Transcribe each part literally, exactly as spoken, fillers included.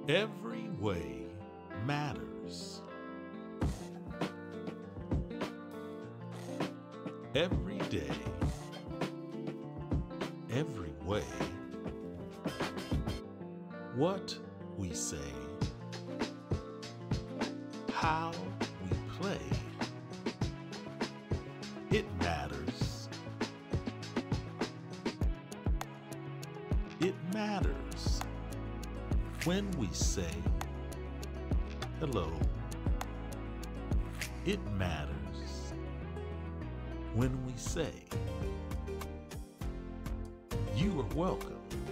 Every way matters. Every day, every way. What we say, how we play, it matters. It matters when we say hello. It matters when we say you are welcome.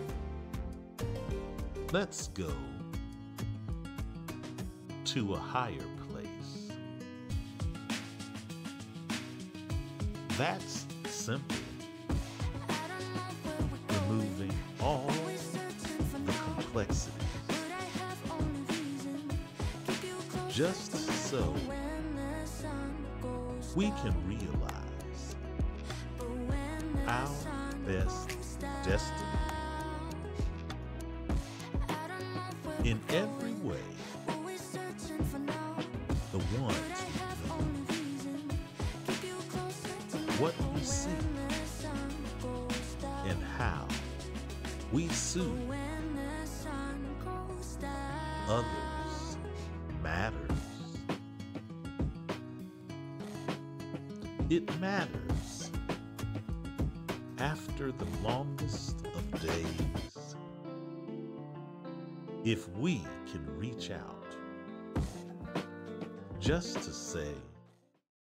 Let's go to a higher place. That's simple. Removing all the complexity. Just so we can realize our best destiny. In every way, the ones what we see and how we soothe others matters. It matters after the longest of days. If we can reach out just to say